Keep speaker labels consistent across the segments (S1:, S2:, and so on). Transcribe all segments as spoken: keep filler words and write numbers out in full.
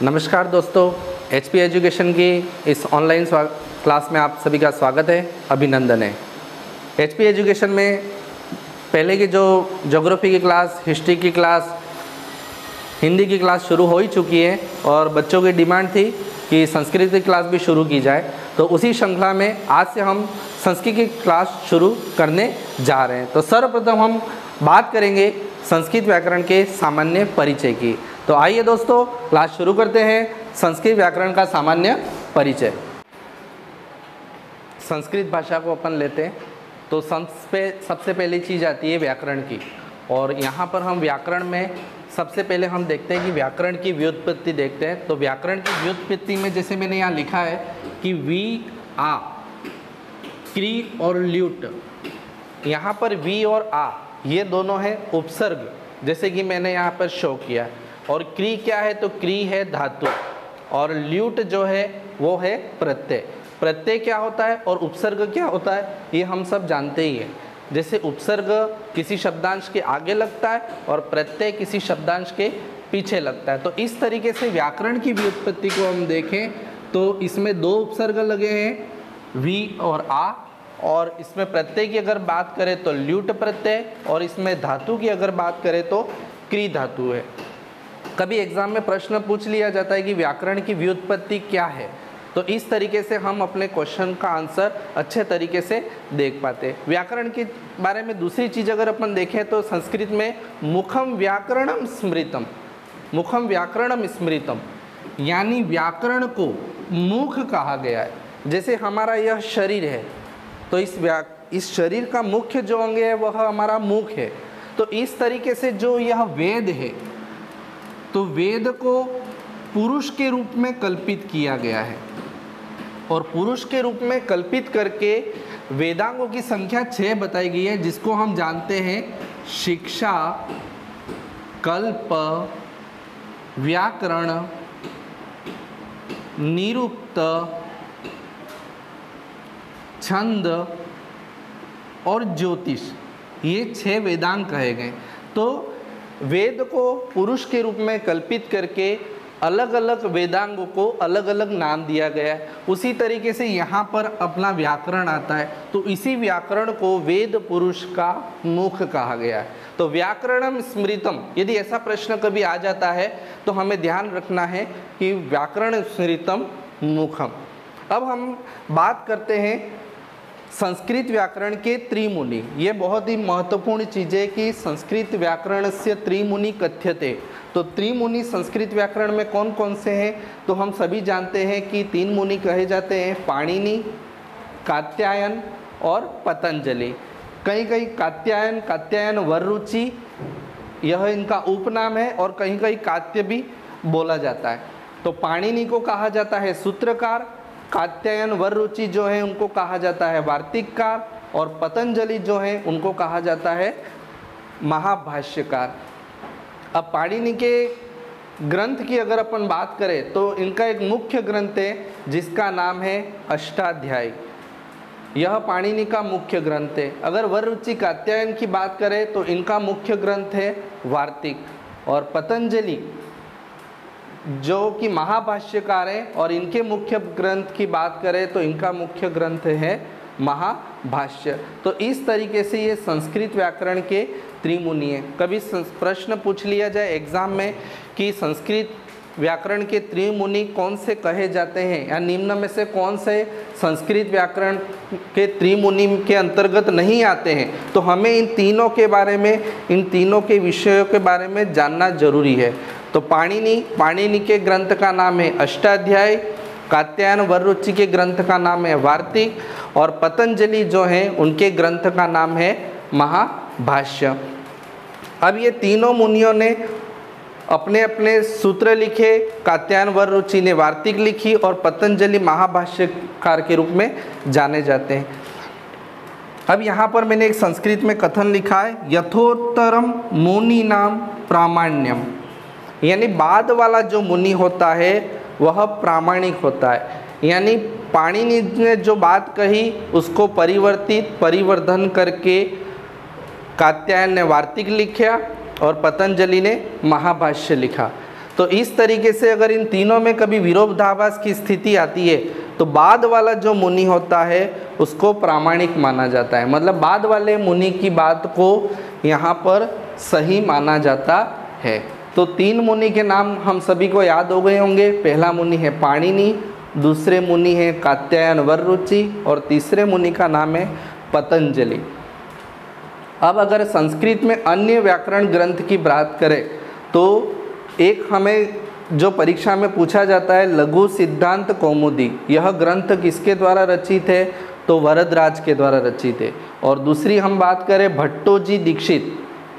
S1: नमस्कार दोस्तों, H P education की इस ऑनलाइन क्लास में आप सभी का स्वागत है, अभिनंदन है। एच पी एजुकेशन में पहले की जो ज्योग्राफी की क्लास, हिस्ट्री की क्लास, हिंदी की क्लास शुरू हो ही चुकी है और बच्चों की डिमांड थी कि संस्कृत की क्लास भी शुरू की जाए, तो उसी श्रृंखला में आज से हम संस्कृत की क्लास शुरू करने जा रहे हैं। तो सर्वप्रथम हम बात करेंगे संस्कृत व्याकरण के सामान्य परिचय की। तो आइए दोस्तों, क्लास शुरू करते हैं। संस्कृत व्याकरण का सामान्य परिचय। संस्कृत भाषा को अपन लेते हैं तो सबसे पहली चीज़ आती है व्याकरण की, और यहाँ पर हम व्याकरण में सबसे पहले हम देखते हैं कि व्याकरण की व्युत्पत्ति देखते हैं। तो व्याकरण की व्युत्पत्ति में जैसे मैंने यहाँ लिखा है कि वी आ, क्री और ल्यूट, यहाँ पर वी और आ ये दोनों हैं उपसर्ग, जैसे कि मैंने यहाँ पर शो किया। और क्री क्या है, तो क्री है धातु, और ल्यूट जो है वो है प्रत्यय। प्रत्यय क्या होता है और उपसर्ग क्या होता है ये हम सब जानते ही हैं। जैसे उपसर्ग किसी शब्दांश के आगे लगता है और प्रत्यय किसी शब्दांश के पीछे लगता है। तो इस तरीके से व्याकरण की व्युत्पत्ति को हम देखें तो इसमें दो उपसर्ग लगे हैं, वी और आ, और इसमें प्रत्यय की अगर बात करें तो ल्यूट प्रत्यय, और इसमें धातु की अगर बात करें तो क्री धातु है। कभी एग्जाम में प्रश्न पूछ लिया जाता है कि व्याकरण की व्युत्पत्ति क्या है, तो इस तरीके से हम अपने क्वेश्चन का आंसर अच्छे तरीके से देख पाते हैं। व्याकरण के बारे में दूसरी चीज़ अगर अपन देखें तो संस्कृत में मुखम व्याकरणम स्मृतम, मुखम व्याकरणम स्मृतम यानी व्याकरण को मुख कहा गया है। जैसे हमारा यह शरीर है तो इस व्या इस शरीर का मुख्य जो अंग है वह हमारा मुख है। तो इस तरीके से जो यह वेद है तो वेद को पुरुष के रूप में कल्पित किया गया है, और पुरुष के रूप में कल्पित करके वेदांगों की संख्या छः बताई गई है, जिसको हम जानते हैं शिक्षा, कल्प, व्याकरण, निरुक्त, छंद और ज्योतिष, ये छह वेदांग कहे गए। तो वेद को पुरुष के रूप में कल्पित करके अलग अलग वेदांगों को अलग अलग नाम दिया गया है। उसी तरीके से यहाँ पर अपना व्याकरण आता है, तो इसी व्याकरण को वेद पुरुष का मुख कहा गया है। तो व्याकरणम स्मृतम, यदि ऐसा प्रश्न कभी आ जाता है तो हमें ध्यान रखना है कि व्याकरण स्मृतम मुखम। अब हम बात करते हैं संस्कृत व्याकरण के त्रिमुनि। ये बहुत ही महत्वपूर्ण चीज़ है कि संस्कृत व्याकरण से त्रिमुनि कथ्यते। तो त्रिमुनि संस्कृत व्याकरण में कौन कौन से हैं, तो हम सभी जानते हैं कि तीन मुनि कहे जाते हैं, पाणिनि, कात्यायन और पतंजलि। कहीं कहीं कात्यायन कात्यायन वररुचि यह इनका उपनाम है, और कहीं कहीं कात्य भी बोला जाता है। तो पाणिनि को कहा जाता है सूत्रकार, कात्यायन वररुचि जो है उनको कहा जाता है वार्तिककार, और पतंजलि जो है उनको कहा जाता है महाभाष्यकार। अब पाणिनि के ग्रंथ की अगर अपन बात करें तो इनका एक मुख्य ग्रंथ है जिसका नाम है अष्टाध्यायी। यह पाणिनि का मुख्य ग्रंथ है। अगर वररुचि कात्यायन की बात करें तो इनका मुख्य ग्रंथ है वार्तिक, और पतंजलि जो कि महाभाष्यकार हैं और इनके मुख्य ग्रंथ की बात करें तो इनका मुख्य ग्रंथ है महाभाष्य। तो इस तरीके से ये संस्कृत व्याकरण के त्रिमुनि हैं। कभी प्रश्न पूछ लिया जाए एग्जाम में कि संस्कृत व्याकरण के त्रिमुनि कौन से कहे जाते हैं, या निम्न में से कौन से संस्कृत व्याकरण के त्रिमुनि के अंतर्गत नहीं आते हैं, तो हमें इन तीनों के बारे में, इन तीनों के विषयों के बारे में जानना जरूरी है। तो पाणिनि पाणिनि के ग्रंथ का नाम है अष्टाध्यायी, कात्यायन वररुचि के ग्रंथ का नाम है वार्तिक, और पतंजलि जो हैं उनके ग्रंथ का नाम है महाभाष्य। अब ये तीनों मुनियों ने अपने अपने सूत्र लिखे, कात्यायन वररुचि ने वार्तिक लिखी और पतंजलि महाभाष्यकार के रूप में जाने जाते हैं। अब यहाँ पर मैंने एक संस्कृत में कथन लिखा है, यथोत्तरम मुनि नाम प्रामाण्यम, यानी बाद वाला जो मुनि होता है वह प्रामाणिक होता है। यानी पाणिनि ने जो बात कही उसको परिवर्तित परिवर्धन करके कात्यायन ने वार्तिक लिखा और पतंजलि ने महाभाष्य लिखा। तो इस तरीके से अगर इन तीनों में कभी विरोधाभास की स्थिति आती है तो बाद वाला जो मुनि होता है उसको प्रामाणिक माना जाता है, मतलब बाद वाले मुनि की बात को यहाँ पर सही माना जाता है। तो तीन मुनि के नाम हम सभी को याद हो गए होंगे। पहला मुनि है पाणिनि, दूसरे मुनि है कात्यायन वररुचि और तीसरे मुनि का नाम है पतंजलि। अब अगर संस्कृत में अन्य व्याकरण ग्रंथ की बात करें तो एक हमें जो परीक्षा में पूछा जाता है लघु सिद्धांत कौमुदी, यह ग्रंथ किसके द्वारा रचित है? तो वरदराज के द्वारा रचित है। और दूसरी हम बात करें भट्टोजी दीक्षित,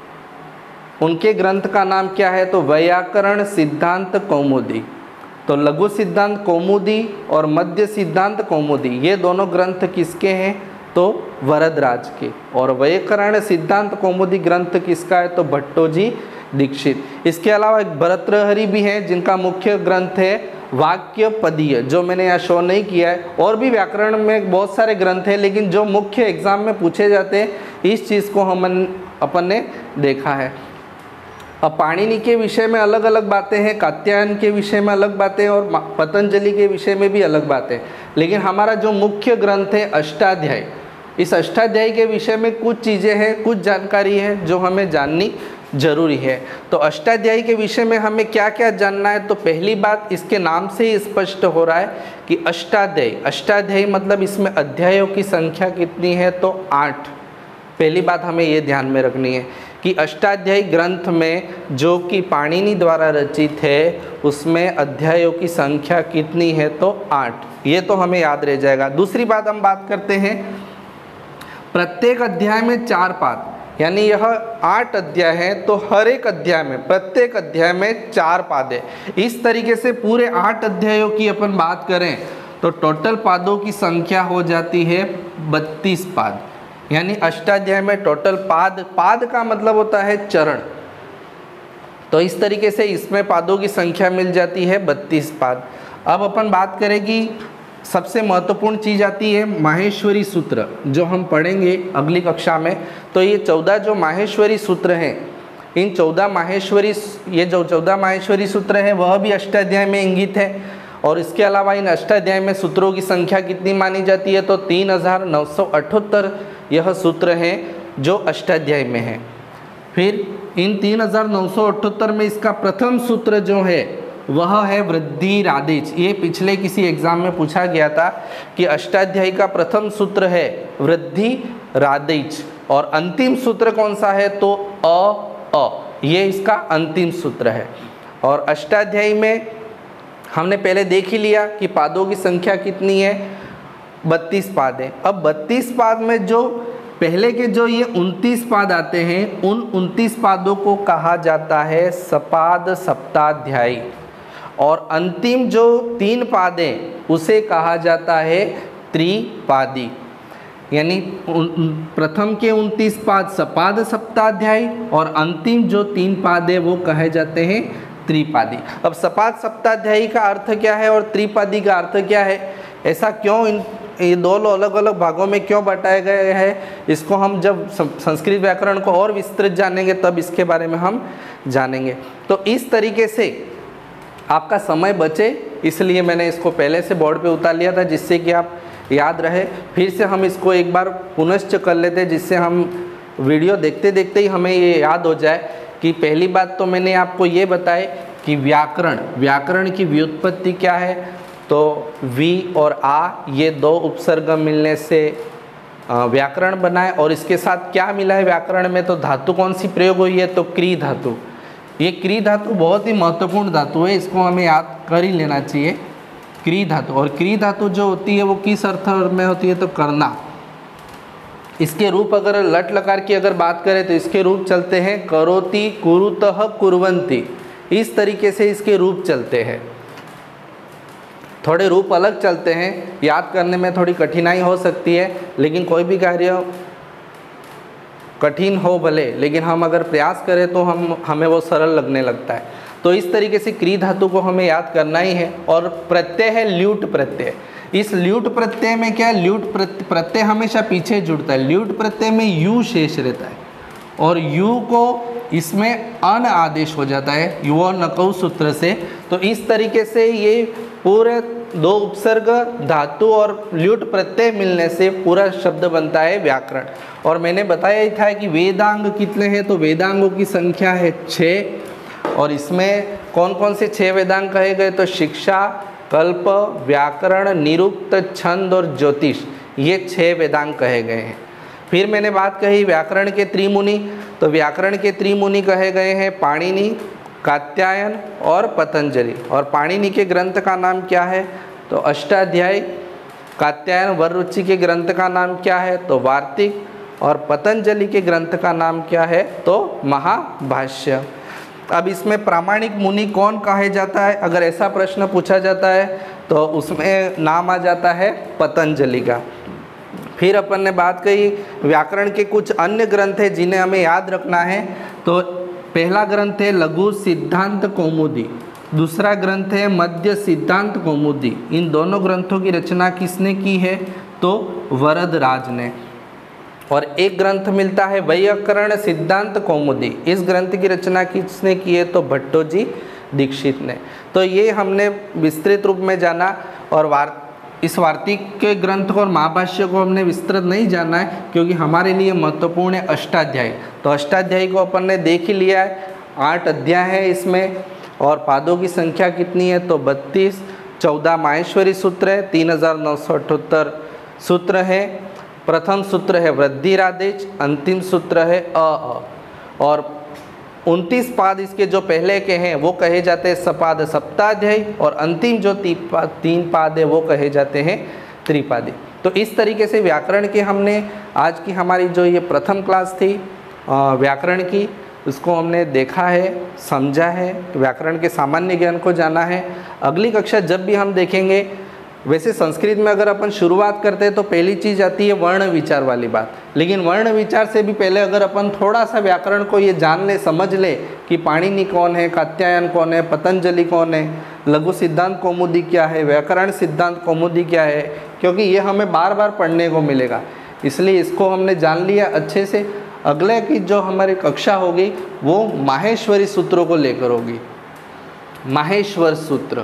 S1: उनके ग्रंथ का नाम क्या है? तो वैयाकरण सिद्धांत कौमुदी। तो लघु सिद्धांत कौमुदी और मध्य सिद्धांत कौमुदी ये दोनों ग्रंथ किसके हैं? तो वरदराज के। और वैयाकरण सिद्धांत कौमुदी ग्रंथ किसका है? तो भट्टोजी दीक्षित। इसके अलावा एक भर्तृहरि भी हैं जिनका मुख्य ग्रंथ है वाक्य पदीय, जो मैंने यहाँ शो नहीं किया है। और भी व्याकरण में बहुत सारे ग्रंथ हैं, लेकिन जो मुख्य एग्जाम में पूछे जाते हैं इस चीज़ को हम अपन ने देखा है। अब पाणिनि के विषय में अलग अलग बातें हैं, कात्यायन के विषय में अलग बातें और पतंजलि के विषय में भी अलग बातें, लेकिन हमारा जो मुख्य ग्रंथ है अष्टाध्यायी, इस अष्टाध्यायी के विषय में कुछ चीज़ें हैं, कुछ जानकारी है जो हमें जाननी जरूरी है। तो अष्टाध्यायी के विषय में हमें क्या क्या जानना है? तो पहली बात, इसके नाम से ही स्पष्ट हो रहा है कि अष्टाध्यायी, अष्टाध्यायी मतलब इसमें अध्यायों की संख्या कितनी है? तो आठ। पहली बात हमें ये ध्यान में रखनी है कि अष्टाध्यायी ग्रंथ में जो कि पाणिनि द्वारा रचित है उसमें अध्यायों की संख्या कितनी है? तो आठ। ये तो हमें याद रह जाएगा। दूसरी बात हम बात करते हैं, प्रत्येक अध्याय में चार पाद, यानी यह आठ अध्याय है तो हर एक अध्याय में, प्रत्येक अध्याय में चार पाद है। इस तरीके से पूरे आठ अध्यायों की अपन बात करें तो टोटल पादों की संख्या हो जाती है बत्तीस पाद। यानी अष्टाध्याय में टोटल पाद, पाद का मतलब होता है चरण, तो इस तरीके से इसमें पादों की संख्या मिल जाती है बत्तीस पाद। अब अपन बात करें कि सबसे महत्वपूर्ण चीज़ आती है माहेश्वरी सूत्र, जो हम पढ़ेंगे अगली कक्षा में। तो ये चौदह जो माहेश्वरी सूत्र हैं, इन चौदह माहेश्वरी ये जो चौदह माहेश्वरी सूत्र हैं वह भी अष्टाध्याय में इंगित है। और इसके अलावा इन अष्टाध्याय में सूत्रों की संख्या कितनी मानी जाती है? तो तीन हजार नौ सौ अठहत्तर यह सूत्र हैं जो अष्टाध्याय में हैं। फिर इन तीन हजार नौ सौ अठहत्तर में इसका प्रथम सूत्र जो है वह है वृद्धि रादेच। ये पिछले किसी एग्जाम में पूछा गया था कि अष्टाध्यायी का प्रथम सूत्र है वृद्धि रादेच और अंतिम सूत्र कौन सा है? तो अ अ ये इसका अंतिम सूत्र है। और अष्टाध्यायी में हमने पहले देख ही लिया कि पादों की संख्या कितनी है? बत्तीस पाद है। अब बत्तीस पाद में जो पहले के जो ये उनतीस पाद आते हैं, उन उनतीस पादों को कहा जाता है सपाद सप्ताध्यायी, और अंतिम जो तीन पाद हैं उसे कहा जाता है त्रिपादी। यानी प्रथम के उनतीस पाद सपाद सप्ताध्यायी और अंतिम जो तीन पाद है वो कहे जाते हैं त्रिपादी। अब सपाद सप्ताध्यायी का अर्थ क्या है और त्रिपादी का अर्थ क्या है? ऐसा क्यों इन ये दोनों अलग अलग भागों में क्यों बटाए गए हैं, इसको हम जब संस्कृत व्याकरण को और विस्तृत जानेंगे तब इसके बारे में हम जानेंगे। तो इस तरीके से आपका समय बचे इसलिए मैंने इसको पहले से बोर्ड पे उतार लिया था, जिससे कि आप याद रहे। फिर से हम इसको एक बार पुनश्च कर लेते, जिससे हम वीडियो देखते देखते ही हमें ये याद हो जाए कि पहली बात तो मैंने आपको ये बताए कि व्याकरण व्याकरण की व्युत्पत्ति क्या है। तो वी और आ ये दो उपसर्ग मिलने से व्याकरण बना है, और इसके साथ क्या मिला है व्याकरण में? तो धातु कौन सी प्रयोग हुई है? तो क्री धातु। ये क्री धातु बहुत ही महत्वपूर्ण धातु है, इसको हमें याद कर ही लेना चाहिए। क्री धातु, और क्री धातु जो होती है वो किस अर्थ में होती है? तो करना। इसके रूप अगर लट लकार की अगर बात करें तो इसके रूप चलते हैं करोति, कुरुतः, कुर्वन्ति, इस तरीके से इसके रूप चलते हैं। थोड़े रूप अलग चलते हैं, याद करने में थोड़ी कठिनाई हो सकती है, लेकिन कोई भी कार्य कठिन हो भले, लेकिन हम अगर प्रयास करें तो हम हमें वो सरल लगने लगता है। तो इस तरीके से क्री धातु को हमें याद करना ही है। और प्रत्यय है ल्यूट प्रत्यय। इस ल्यूट प्रत्यय में क्या है? ल्यूट प्रत्यय हमेशा पीछे जुड़ता है। ल्यूट प्रत्यय में यू शेष रहता है, और यू को इसमें अन आदेश हो जाता है युवा नकौ सूत्र से। तो इस तरीके से ये पूरे दो उपसर्ग, धातु और ल्युट प्रत्यय मिलने से पूरा शब्द बनता है व्याकरण। और मैंने बताया ही था कि वेदांग कितने हैं, तो वेदांगों की संख्या है छः। और इसमें कौन कौन से छह वेदांग कहे गए, तो शिक्षा, कल्प, व्याकरण, निरुक्त, छंद और ज्योतिष, ये छह वेदांग कहे गए हैं। फिर मैंने बात कही व्याकरण के त्रिमुनि, तो व्याकरण के त्रिमुनि कहे गए हैं पाणिनि, कात्यायन और पतंजलि। और पाणिनि के ग्रंथ का नाम क्या है, तो अष्टाध्यायी। कात्यायन वररुचि के ग्रंथ का नाम क्या है, तो वार्तिक। और पतंजलि के ग्रंथ का नाम क्या है, तो महाभाष्य। अब इसमें प्रामाणिक मुनि कौन कहा जाता है, अगर ऐसा प्रश्न पूछा जाता है तो उसमें नाम आ जाता है पतंजलि का। फिर अपन ने बात कही व्याकरण के कुछ अन्य ग्रंथ हैं जिन्हें हमें याद रखना है। तो पहला ग्रंथ है लघु सिद्धांत कौमुदी, दूसरा ग्रंथ है मध्य सिद्धांत कौमुदी। इन दोनों ग्रंथों की रचना किसने की है, तो वरदराज ने। और एक ग्रंथ मिलता है वैयाकरण सिद्धांत कौमुदी, इस ग्रंथ की रचना किसने की है, तो भट्टोजी दीक्षित ने। तो ये हमने विस्तृत रूप में जाना। और वार इस वार्तिक के ग्रंथ को और महाभाष्य को हमने विस्तृत नहीं जाना है, क्योंकि हमारे लिए महत्वपूर्ण है अष्टाध्यायी। तो अष्टाध्यायी को अपन ने देख ही लिया है, आठ अध्याय है इसमें। और पादों की संख्या कितनी है, तो बत्तीस। चौदह माहेश्वरी सूत्र है, तीन हजार नौ सौ अठहत्तर सूत्र है। प्रथम सूत्र है वृद्धिरादेश, अंतिम सूत्र है अ अ। और उनतीस पाद इसके जो पहले के हैं वो कहे जाते हैं सपाद सप्ताध्यायी, और अंतिम जो तीन पाद है वो कहे जाते हैं त्रिपादी। तो इस तरीके से व्याकरण के हमने आज की हमारी जो ये प्रथम क्लास थी व्याकरण की, उसको हमने देखा है, समझा है, व्याकरण के सामान्य ज्ञान को जाना है। अगली कक्षा जब भी हम देखेंगे, वैसे संस्कृत में अगर अपन शुरुआत करते हैं तो पहली चीज़ आती है वर्ण विचार वाली बात। लेकिन वर्ण विचार से भी पहले अगर अपन थोड़ा सा व्याकरण को ये जान ले, समझ ले कि पाणिनि कौन है, कात्यायन कौन है, पतंजलि कौन है, लघु सिद्धांत कौमुदी क्या है, व्याकरण सिद्धांत कौमुदी क्या है, क्योंकि ये हमें बार बार पढ़ने को मिलेगा, इसलिए इसको हमने जान लिया अच्छे से। अगले की जो हमारी कक्षा होगी वो माहेश्वरी सूत्रों को लेकर होगी, माहेश्वर सूत्र।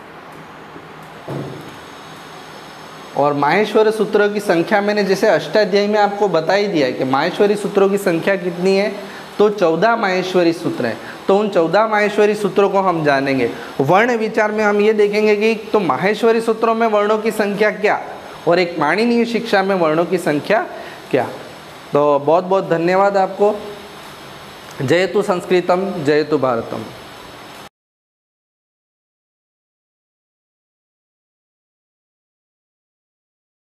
S1: और माहेश्वरी सूत्रों की संख्या मैंने जैसे अष्टाध्यायी में आपको बता ही दिया है कि माहेश्वरी सूत्रों की संख्या कितनी है, तो चौदह माहेश्वरी सूत्र हैं। तो उन चौदह माहेश्वरी सूत्रों को हम जानेंगे। वर्ण विचार में हम ये देखेंगे कि तो माहेश्वरी सूत्रों में वर्णों की संख्या क्या, और एक पाणिनीय शिक्षा में वर्णों की संख्या क्या। तो बहुत बहुत धन्यवाद आपको। जयतु संस्कृतम, जयतु भारतम।